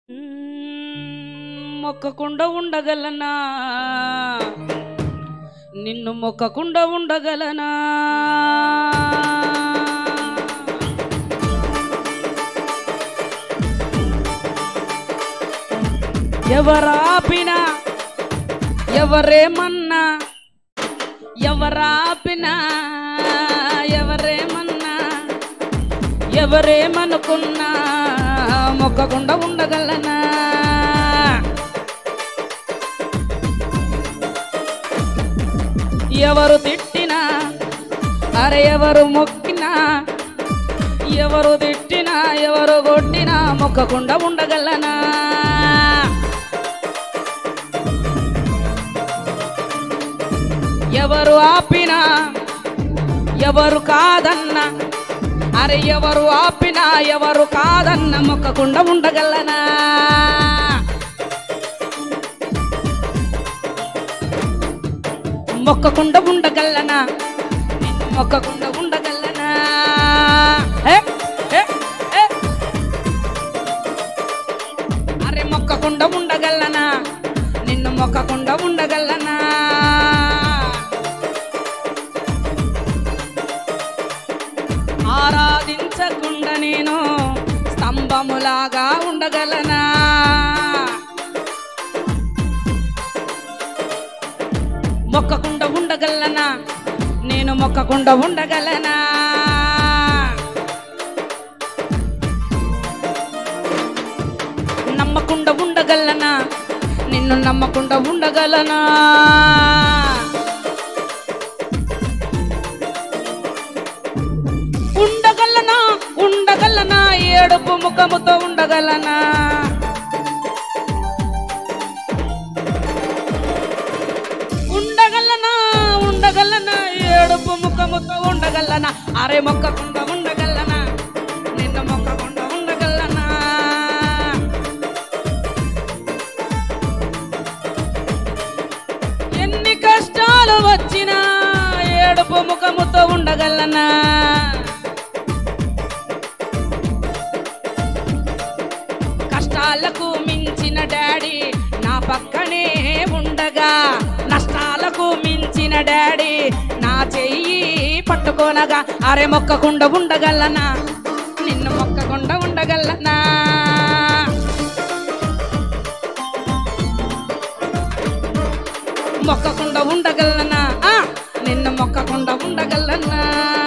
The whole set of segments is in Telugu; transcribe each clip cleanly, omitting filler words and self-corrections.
మొక్కకుండా ఉండగలనా, నిన్ను మొక్కకుండా ఉండగలనా, ఎవరాపినా ఎవరేమన్నా, ఎవరాపినా ఎవరేమన్నా, ఎవరేమనుకున్నా మొక్కకుండా ఉండగలనా, ఎవరు తిట్టినా అరే ఎవరు మొక్కినా, ఎవరు తిట్టినా ఎవరు కొట్టినా మొక్కకుండా ఉండగలనా, ఎవరు ఆపినా ఎవరు కాదన్నా, అరే ఎవరు ఆపినా ఎవరు కాదన్న మొక్కకుండా ఉండగలనా, మొక్కకుండా ఉండగలనా, నిన్ను మొక్కకుండా ఉండగలనా, అరే మొక్కకుండా ఉండగలనా, నిన్ను మొక్కకుండా ఉండగలనా, ఆరాధించకుండా నేను స్తంభములాగా ఉండగలనా, మొక్కకుండా ఉండగలనా, నేను మొక్కకుండా ఉండగలనా, నమ్మకుండా ఉండగలనా, నిన్ను నమ్మకుండా ఉండగలనా, ఉండగలనా ఉండగలనా ఏడుపు ముఖముతో ఉండగలనా, ఉండగలనా ఉండగలనా ఏడుపు ముఖముతో ఉండగలనా, అరే మొక్కకుండా ఉండగలనా, నిన్ను మొక్కకుండా ఉండగలనా, ఎన్ని కష్టాలు వచ్చినా ఏడుపు ముఖముతో ఉండగలనా, కష్టాలకు మించిన డాడీ నా పక్కనే ఉండగా, నష్టాలకు మించిన డాడీ నా చెయ్యి పట్టుకోనగా, అరే మొక్కకుండా ఉండగలనా, నిన్ను మొక్కకుండా ఉండగలనా, మొక్కకుండా ఉండగలనా, నిన్ను మొక్కకుండా ఉండగలనా,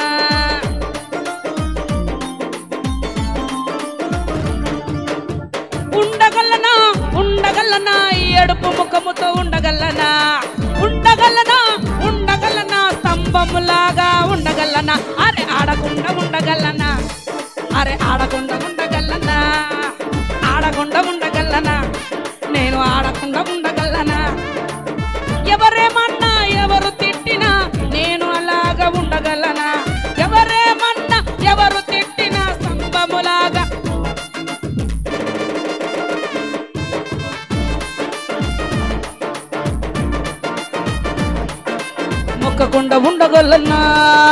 ఉండగలనా ఉండగలనా ఏడుపు ముఖముతో ఉండగలనా, ఉండగలనా ఉండగలనా స్తంభములాగా ఉండగలనా, అరే ఆడకుండా ఉండగలనా, అరే ఆడకుండా ఉండగలనా, ఆడకుండా ఉండగలనా, నేను ఆడకుండా ఉండగలనా, ఎవరేమన్నా ఎవరు తిట్టినా నేను అలాగా ఉండగలనా, ఎవరేమన్నా ఎవరు తిట్టినా స్తంభములాగా, మొక్కకుండా ఉండగలనా,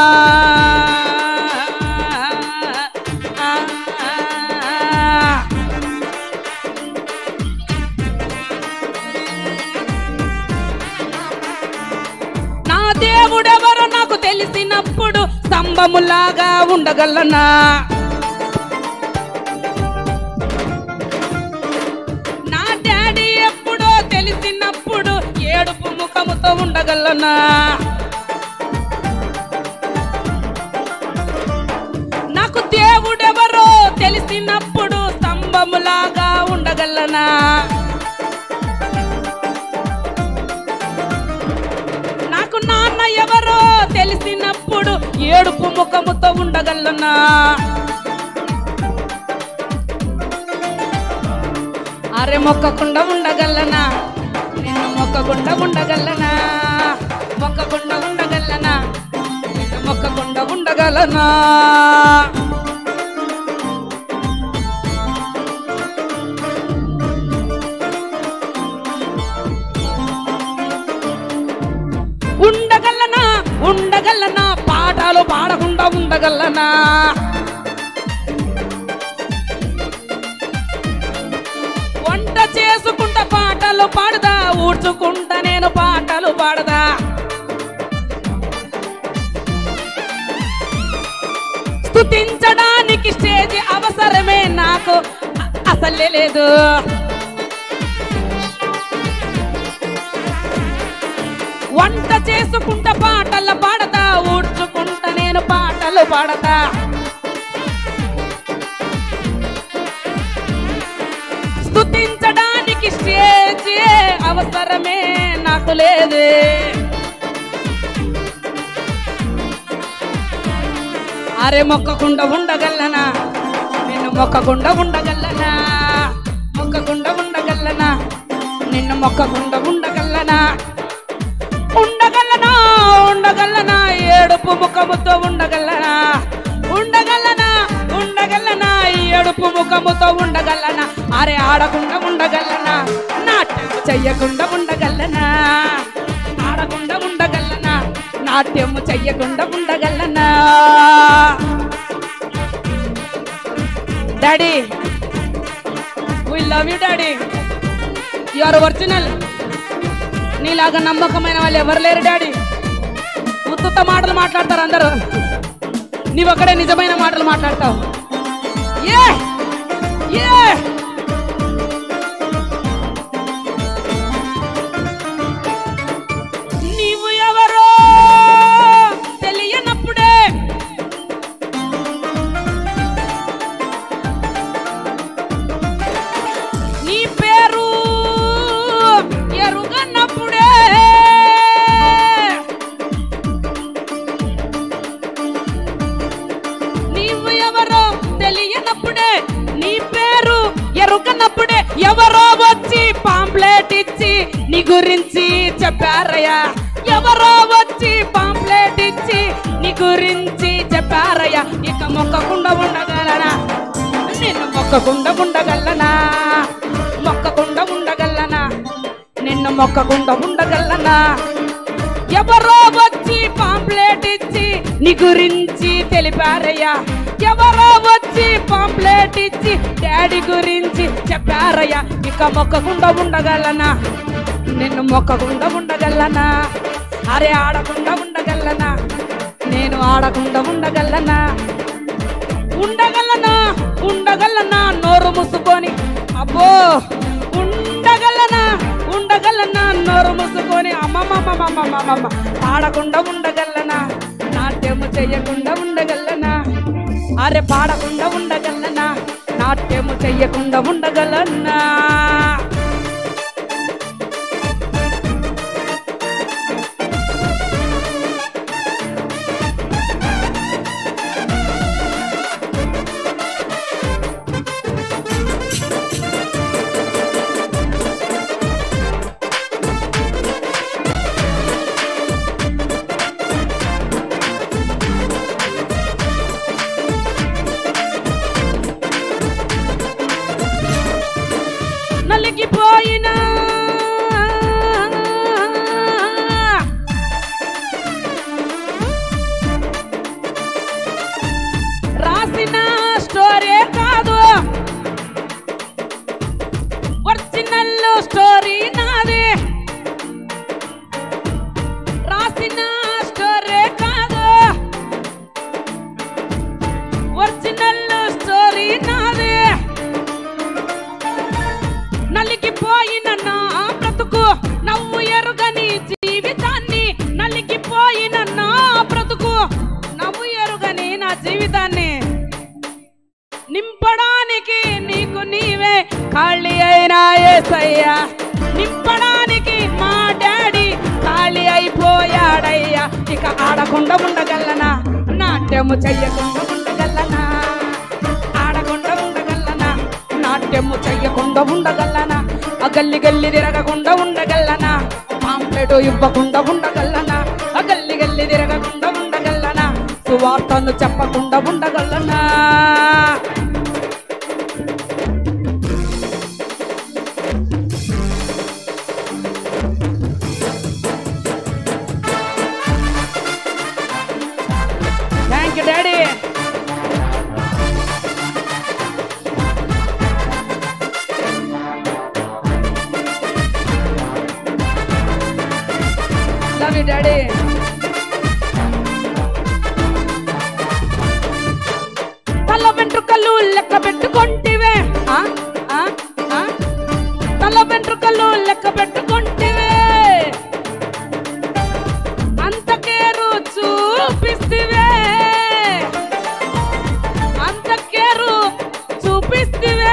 నా దేవుడెవరో నాకు తెలిసినప్పుడు స్తంభములాగా ఉండగలనా, నా డాడీ ఎప్పుడో తెలిసినప్పుడు ఏడుపు ముఖముతో ఉండగలనా, నాకు దేవుడెవరో తెలిసినప్పుడు స్తంభములాగా ఉండగలనా, నాకు నాన్న ఎవరో తెలిసినప్పుడు ఏడుపు ముఖముతో ఉండగలనా, అరే మొక్కకుండా ఉండగలనా, నిన్ను మొక్కకుండా ఉండగలనా, మొక్కకుండా ఉండగలనా, నిన్ను మొక్కకుండా ఉండగలనా, ఉండగలనా ఉండగలనా పాటలు పాడకుండా ఉండగలనా, వంట చేసుకుంటా పాటలు పాడదా, ఊడ్చుకుంటా నేను పాటలు పాడదా. స్తుతించడానికి స్టేజ్ అవసరమే నాకు అసలే లేదు. వంట చేసుకుంటా పాటలు పాడతా, ఊడ్చుకుంటా నేను పాటలు పాడతా. స్తుతించడానికి స్టేజ్ అవసరమే నాకు లేదు. అరే మొక్కకుండా ఉండగలనా, నిన్ను మొక్కకుండా ఉండగలనా, మొక్కకుండా ఉండగలనా, నిన్ను మొక్కకుండా ఉండగలనా. ఉండగలనా ఉండగలనా ఏడుపు ముఖముతో ఉండగలనా, ఉండగలనా ఉండగలనా ఏడుపు ముఖముతో ఉండగలనా. అరే ఆడకుండా ఉండగలనా, నాట్యం చెయ్యకుండా ఉండగలనా, ఆడకుండా ఉండగలనా, నాట్యము చెయ్యకుండా ఉండగలనా. Daddy, we love you daddy, you are original. నీలాగా నమ్మకమైన వాళ్ళు ఎవరు లేరు డాడీ. ఉత్తుత మాటలు మాట్లాడతారు అందరూ, నీవొక్కడే నిజమైన మాటలు మాట్లాడతావు. ఏ ఏ నీవు ఎవరో తెలియనప్పుడే, నీ పేరు ఎరుగన్నప్పుడే, నీవు ఎవరో తెలియనప్పుడే, నీ పేరు ఎరుగనప్పుడే ఎవరో వచ్చి పాంప్లెట్ ఇచ్చి నీ గురించి చెప్పారయ్యా. ఎవరో వచ్చి పాంప్లెట్ ఇచ్చి నీ గురించి చెప్పారయ్యా. ఇక మొక్కకుండా ఉండగలనా, నిన్ను మొక్కకుండా ఉండగలనా, మొక్కకుండా ఉండగలనా, నిన్ను మొక్కకుండా ఉండగలనా. ఎవరో వచ్చి పాంప్లెట్ ఇచ్చి నీ గురించి తెలిపారయ్యా. ఎవరో వచ్చి పాంప్లెట్ ఇచ్చి డాడీ గురించి చెప్పారయ్యా. ఇక మొక్కకుండా ఉండగలనా, నిన్ను మొక్కకుండా ఉండగలనా. అరే ఆడకుండా ఉండగలనా, నేను ఆడకుండా ఉండగలనా. ఉండగలనా ఉండగలనా నోరు మూసుకొని, అబ్బో ఉండగలనా ఉండగలనా నోరు మూసుకొని. అమ్మమ్మమ్మమ్మమ్మమ్మ పాడకుండా ఉండగలనా, నాట్యము చెయ్యకుండా ఉండగలనా. అరే పాడకుండా ఉండగలనా, నాట్యము చెయ్యకుండా ఉండగలనా. నలిగిపోయినా రాసిన స్టోరీ కాదు, ఒరిజినల్ స్టోరీ నాది. రాసిన స్టోరీ కాదు, ఒరిజినల్ స్టోరీ నాది. నలిగిపోయిన నా బ్రతుకు నవ్వు ఎరుగని జీవితాన్ని, నలిగిపోయిన నా బ్రతుకు నవ్వు ఎరుగని నా జీవితాన్ని నింపడానికి నీకు నీవే ఖాళీ అయినా యేసయ్యా. నింపడానికి మా డాడీ ఖాళీ అయిపోయాడయ్యా. ఇక ఆడకుండా ఉండగలనా, నాట్యము చెయ్యకుండా ఉండగలనా, ఆడకుండా ఉండగలనా, నాట్యము చెయ్యకుండా ఉండగలనా. గల్లి గల్లి తిరగకుండా ఉండగలనా, పాంప్లెట్ ఇవ్వకుండా ఉండగలనా. గల్లి గల్లి తిరగకుండా ఉండగలనా, సువార్తను చెప్పకుండా ఉండగలనా. Thank you daddy. డాడీ. తల వెంట్రుకలు లెక్క పెట్టుకుంటివే, తల వెంట్రుకలు లెక్క పెట్టుకుంటివే, అంతకేరు చూపిస్తివే, అంతకేరు చూపిస్తివే.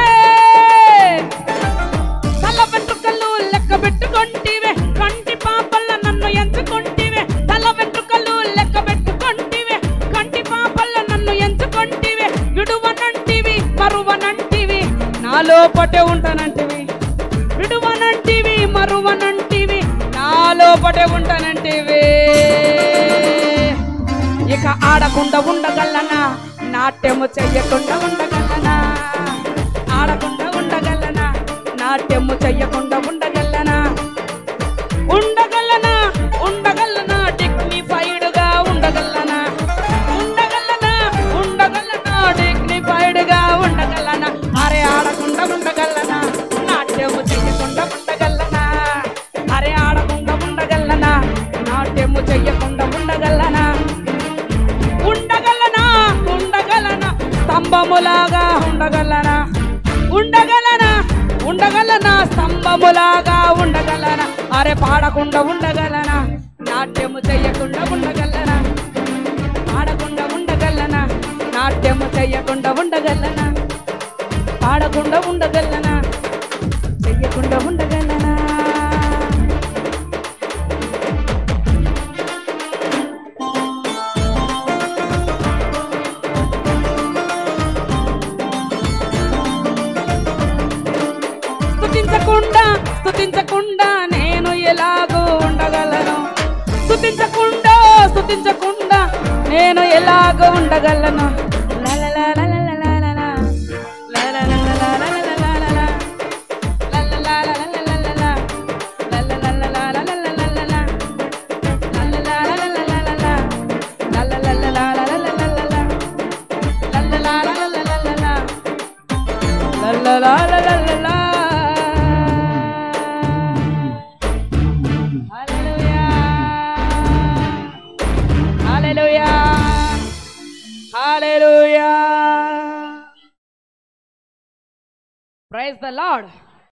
తల వెంట్రుకలు లెక్క పెట్టుకుంటివే, కంటి పాపల్ల నన్ను ఎంచుకుంటివే. తల వెంట్రుకలు లెక్క పెట్టుకుంటివే, కంటి పాపల్ల నన్ను ఎంచుకుంటివే. విడువనంటివి మరువనంటివి, నాలో పటే ఉంటానంటివి. విడువనంటివి మరువనంటివి, నాలో పటే ఉంటానంటివి. ఇక ఆడకుండా ఉండగలనా, నాట్యము చెయ్యకుండా ఉండగలనా, ఆడకుండా ఉండగలనా, నాట్యము చెయ్యకుండా ఉండగలనా, ఉండగలనా ఉండగలనా, డిగ్నిఫైడ్ గా ఉండగలనా, ఉండగలనా ఉండగలనా, డిగ్నిఫైడ్ గా ఉండగలనా. అరే ఆడకుండా ఉండగలనా, నాట్యము చెయ్యకుండా ఉండగలనా, అరే ఆడకుండా ఉండగలనా, నాట్యము చెయ్యకుండా ఉండగలనా, ఉండగలనా ఉండగలనా, స్తంభములాగా ఉండగలనా, ఉండగలనా ఉండగలనా, స్తంభములాగా ఉండగలనా. అరే పాడకుండా ఉండగలనా, నాట్యము చెయ్యకుండా ఉండగలనా, పాడకుండా ఉండగలనా, నాట్యము చెయ్యకుండా ఉండగలనా, పాడకుండా ఉండగలనా, చెయ్యకుండా ఉండగలనా. స్తుతించకుండా నేను ఎలాగో ఉండగలను, స్తుతించకుండా నేను ఎలాగో ఉండగలను. Hallelujah. Praise the Lord.